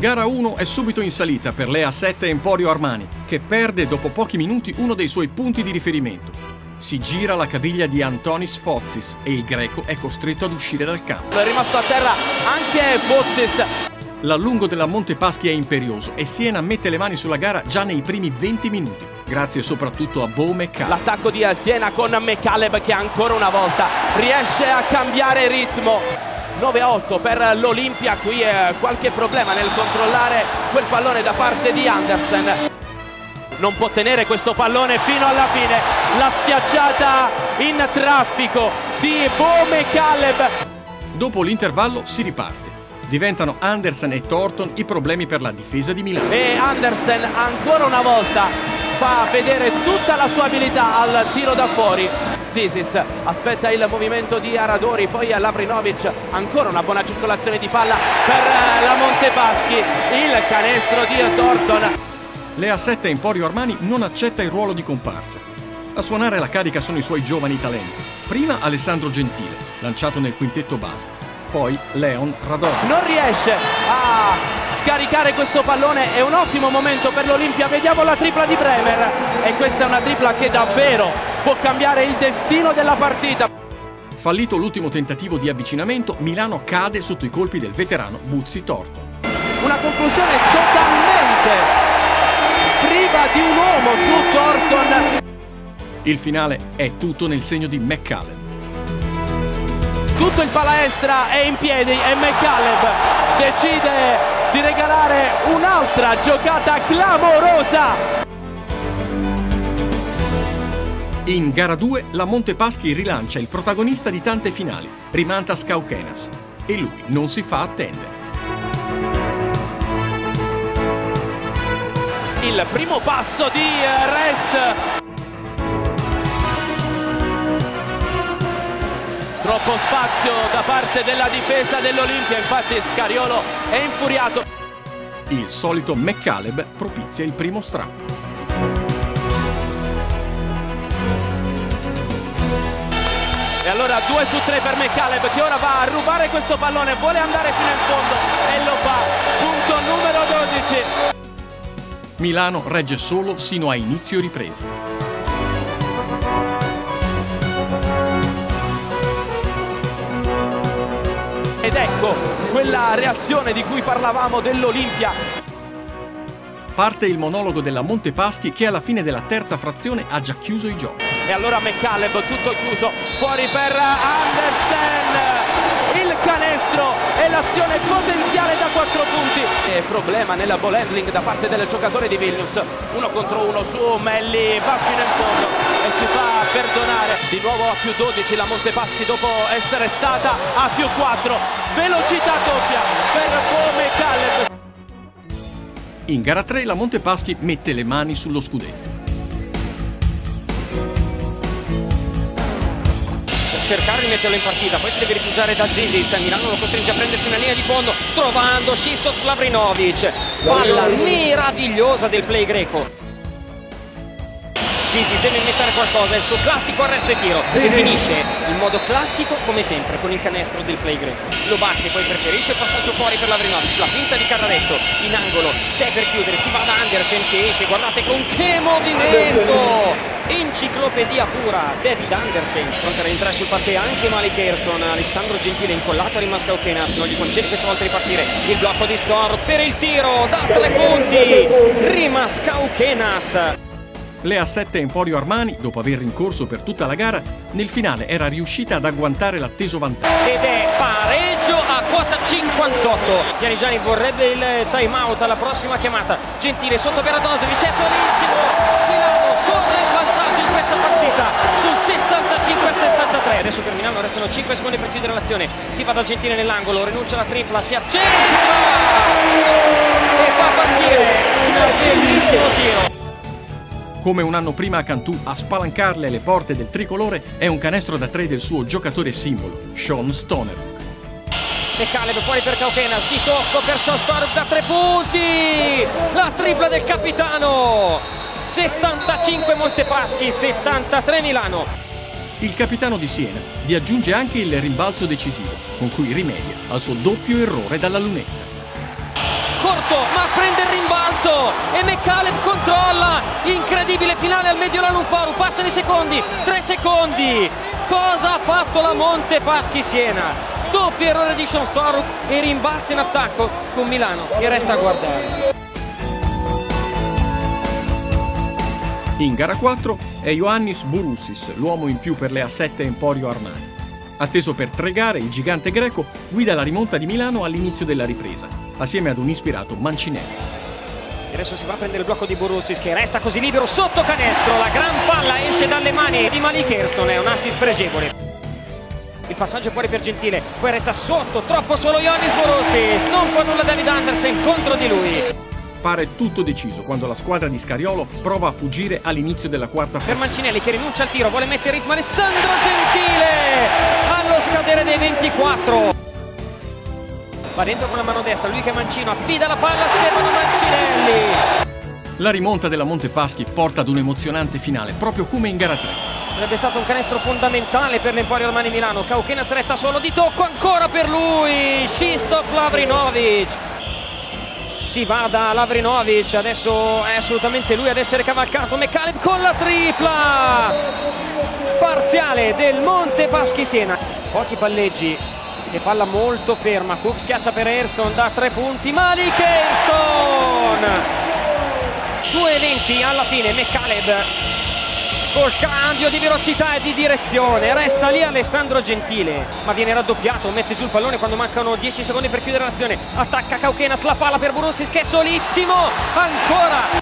Gara 1 è subito in salita per l'E-A-7 Emporio Armani, che perde dopo pochi minuti uno dei suoi punti di riferimento. Si gira la caviglia di Antonis Fotzis e il greco è costretto ad uscire dal campo. È rimasto a terra anche Fotzis. L'allungo della Montepaschi è imperioso e Siena mette le mani sulla gara già nei primi 20 minuti, grazie soprattutto a Bo McCaleb. L'attacco di Siena con McCaleb che ancora una volta riesce a cambiare ritmo. 9-8 per l'Olimpia, qui qualche problema nel controllare quel pallone da parte di Andersen. Non può tenere questo pallone fino alla fine, la schiacciata in traffico di Bo McCaleb. Dopo l'intervallo si riparte. Diventano Andersen e Thornton i problemi per la difesa di Milano. E Andersen ancora una volta fa vedere tutta la sua abilità al tiro da fuori. Zisis aspetta il movimento di Aradori, poi Lavrinovic, ancora una buona circolazione di palla per la Montepaschi, il canestro di Thornton. L'E-A-7 Emporio Armani non accetta il ruolo di comparsa. A suonare la carica sono i suoi giovani talenti. Prima Alessandro Gentile, lanciato nel quintetto base. Poi Leon Radojic. Non riesce a scaricare questo pallone, è un ottimo momento per l'Olimpia. Vediamo la tripla di Bremer e questa è una tripla che davvero può cambiare il destino della partita. Fallito l'ultimo tentativo di avvicinamento, Milano cade sotto i colpi del veterano Buzzi Thornton. Una conclusione totalmente priva di un uomo su Thornton. Il finale è tutto nel segno di McCaleb. Tutto il palaestra è in piedi e McCaleb decide di regalare un'altra giocata clamorosa. In gara 2 la Montepaschi rilancia il protagonista di tante finali, Rimantas Kaukenas, e lui non si fa attendere. Il primo passo di Res. Troppo spazio da parte della difesa dell'Olimpia, infatti Scariolo è infuriato. Il solito McCaleb propizia il primo strappo. E allora 2 su 3 per McCaleb che ora va a rubare questo pallone, vuole andare fino in fondo e lo fa. Punto numero 12. Milano regge solo sino a inizio riprese. Ed ecco quella reazione di cui parlavamo dell'Olimpia. Parte il monologo della Montepaschi che alla fine della terza frazione ha già chiuso i giochi. E allora McCaleb tutto chiuso, fuori per Andersen. Il canestro e l'azione potenziale da 4 punti. E problema nella ball handling da parte del giocatore di Vilnius. 1 contro 1 su Melli, va fino in fondo e si fa perdonare. Di nuovo a più 12 la Montepaschi dopo essere stata a più 4. Velocità doppia per Bo McCaleb. In gara 3 la Montepaschi mette le mani sullo scudetto. Cercare di metterlo in partita, poi si deve rifugiare da Zisis. Milano lo costringe a prendersi una linea di fondo trovando Krzysztof Lavrinovic. Palla meravigliosa del play greco. Zisis deve mettere qualcosa, il suo classico arresto e tiro e finisce in modo classico come sempre con il canestro del play greco. Lo batte, poi preferisce il passaggio fuori per Lavrinovic, la finta di Carraretto in angolo, 6 per chiudere, si va da Andersen che esce, guardate con che movimento! Enciclopedia pura, David Andersen pronto a rientrare sul parquet, anche Malik Hairston. Alessandro Gentile incollato a Rimantas Kaukenas, non gli concede questa volta di partire. Il blocco di Storr per il tiro da 3 punti, Rimantas Kaukenas. L'E-A-7 Emporio Armani, dopo aver rincorso per tutta la gara, nel finale era riuscita ad agguantare l'atteso vantaggio. Ed è pareggio a quota 58. Pianigiani vorrebbe il time out alla prossima chiamata. Gentile sotto per Radojic, è solissimo. Milano torna in vantaggio in questa partita sul 65-63. Adesso per Milano restano 5 secondi per chiudere l'azione. Si va da Gentile nell'angolo, rinuncia alla tripla, si accentra e fa partire un bellissimo tiro. Come un anno prima a Cantù, a spalancarle le porte del tricolore è un canestro da 3 del suo giocatore simbolo, Sean Stoner. McCaleb fuori per Kaukenas, di tocco per Sean Stoner da 3 punti! La tripla del capitano! 75 Montepaschi, 73 Milano. Il capitano di Siena vi aggiunge anche il rimbalzo decisivo, con cui rimedia al suo doppio errore dalla lunetta. Corto tutto, ma prende il rimbalzo e McCaleb controlla. Incredibile finale al Mediolanum Forum, passano i secondi, 3 secondi. Cosa ha fatto la Montepaschi Siena? Doppio errore di Sean Storrock e rimbalzo in attacco con Milano che resta a guardare. In gara 4 è Ioannis Bouroussis, l'uomo in più per le A7 Emporio Armani. Atteso per 3 gare, il gigante greco guida la rimonta di Milano all'inizio della ripresa, assieme ad un ispirato Mancinelli. Adesso si va a prendere il blocco di Bouroussis che resta così libero sotto canestro, la gran palla esce dalle mani di Malik Hairston, è un assist pregevole. Il passaggio fuori per Gentile, poi resta sotto, troppo solo Ioannis Bouroussis, non fa nulla David Andersen contro di lui. Pare tutto deciso quando la squadra di Scariolo prova a fuggire all'inizio della quarta Per frazione. Mancinelli che rinuncia al tiro, vuole mettere in ritmo Alessandro Gentile allo scadere dei 24. Va dentro con la mano destra, lui che è mancino, affida la palla a Stefano Mancinelli. La rimonta della Montepaschi porta ad un emozionante finale, proprio come in gara 3. Sarebbe stato un canestro fondamentale per l'Emporio Armani Milano. Kaukenas resta solo di tocco ancora per lui. Krzysztof Lavrinovic. Si va da Lavrinovic, adesso è assolutamente lui ad essere cavalcato. McCaleb con la tripla. Parziale del Montepaschi Siena. Pochi palleggi e palla molto ferma. Cook schiaccia per Hairston da 3 punti. Malik Hairston. 2:20 alla fine. McCaleb col cambio di velocità e di direzione, resta lì Alessandro Gentile, ma viene raddoppiato, mette giù il pallone quando mancano 10 secondi per chiudere l'azione, attacca Kaukenas, la palla per Bouroussis che è solissimo, ancora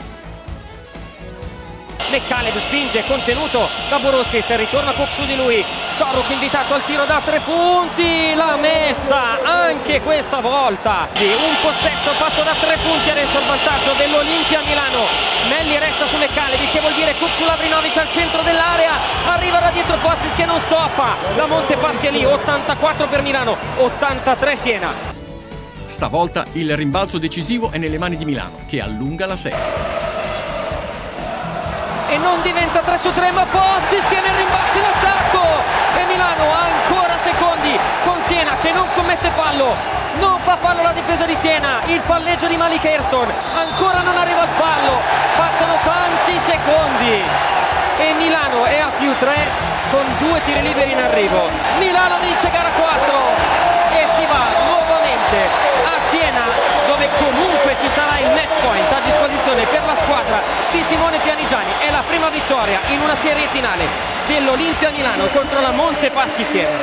McCaleb spinge, contenuto da Bouroussis, ritorna Cook su di lui, Storrock invitato al tiro da 3 punti, l'ha messa anche questa volta, un possesso fatto da 3 punti, adesso il vantaggio dell'Olimpia Milano. Melli resta su McCaleb, che vuol dire Cook su Lavrinovic al centro dell'area, arriva da dietro Fozzis che non stoppa, la Montepaschi è lì, 84 per Milano, 83 Siena. Stavolta il rimbalzo decisivo è nelle mani di Milano, che allunga la serie. E non diventa 3 su 3, ma Fozzis tiene il rimbalzo in attacco e Milano ha ancora secondi con Siena che non commette fallo, non fa fallo la difesa di Siena, il palleggio di Malik Hairston, ancora non arriva il fallo, passano tanti secondi e Milano è a +3 con 2 tiri liberi in arrivo. Milano vince gara 4 e si va nuovamente a Siena, dove comunque ci sarà il match point a disposizione per la squadra di Simone Pianigiani. È la prima vittoria in una serie finale dell'Olimpia Milano contro la Montepaschi Siena.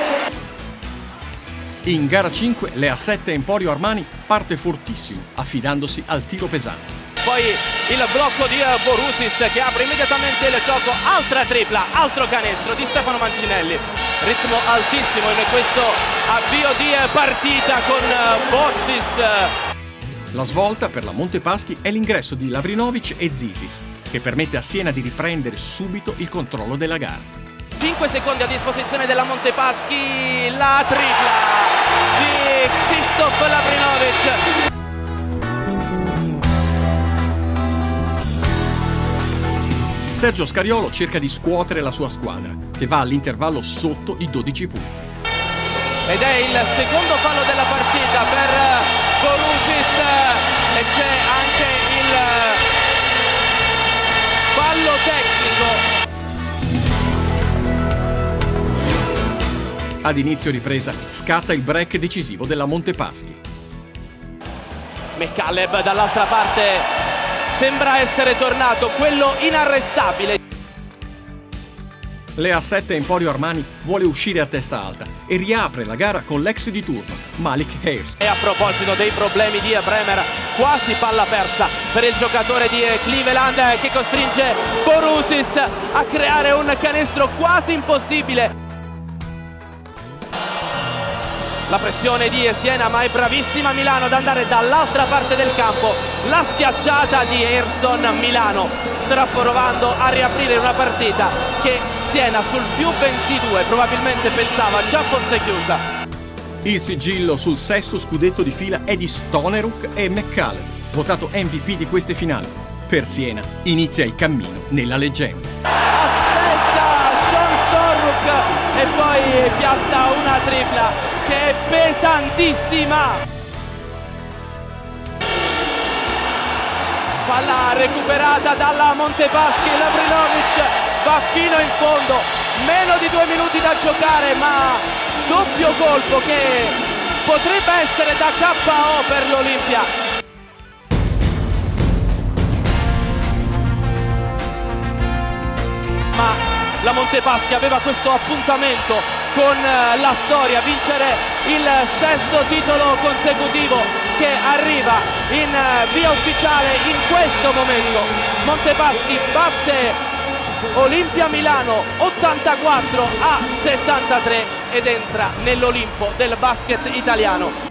In gara 5 le A7 Emporio Armani parte fortissimo, affidandosi al tiro pesante. Poi il blocco di Bouroussis che apre immediatamente il gioco, altra tripla, altro canestro di Stefano Mancinelli. Ritmo altissimo in questo avvio di partita con Fozzis. La svolta per la Montepaschi è l'ingresso di Lavrinovic e Zisis, che permette a Siena di riprendere subito il controllo della gara. 5 secondi a disposizione della Montepaschi, la tripla di Krzysztof Lavrinovic. Sergio Scariolo cerca di scuotere la sua squadra, che va all'intervallo sotto i 12 punti. Ed è il secondo fallo della partita per Bouroussis e c'è anche il fallo tecnico. Ad inizio ripresa scatta il break decisivo della Montepaschi. McCaleb dall'altra parte sembra essere tornato, quello inarrestabile. Le A7 Emporio Armani vuole uscire a testa alta e riapre la gara con l'ex di turno, Malik Hairston. E a proposito dei problemi di Bremer, quasi palla persa per il giocatore di Cleveland che costringe Bouroussis a creare un canestro quasi impossibile. La pressione di Siena, ma è bravissima Milano ad andare dall'altra parte del campo. La schiacciata di Hairston, Milano sta provando a riaprire una partita che Siena sul +22 probabilmente pensava già fosse chiusa. Il sigillo sul 6° scudetto di fila è di Stoneruk e McCaleb, votato MVP di queste finali. Per Siena inizia il cammino nella leggenda. Aspetta Sean Storrock e poi piazza una tripla che è pesantissima. palla recuperata dalla Montepaschi, Lavrinovic va fino in fondo, meno di 2 minuti da giocare, ma doppio colpo che potrebbe essere da KO per l'Olimpia. Ma la Montepaschi aveva questo appuntamento con la storia, vincere il 6° titolo consecutivo che arriva in via ufficiale in questo momento. Montepaschi batte Olimpia Milano 84-73 ed entra nell'Olimpo del basket italiano.